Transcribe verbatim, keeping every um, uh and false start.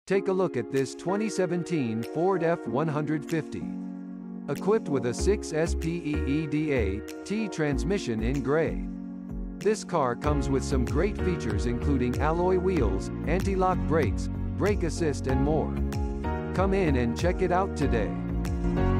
Take a look at this twenty seventeen Ford F one fifty. Equipped with a six speed T transmission in gray. This car comes with some great features including alloy wheels, anti-lock brakes, brake assist and more. Come in and check it out today.